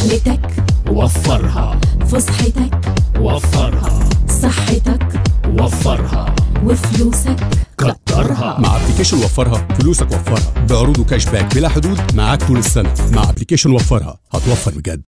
رحلتك وفرها، فسحتك وفرها، صحتك وفرها، وفلوسك كترها. مع ابلكيشن وفرها فلوسك وفرها بعروض وكاش باك بلا حدود معاك طول السنة. مع ابلكيشن وفرها هتوفر بجد.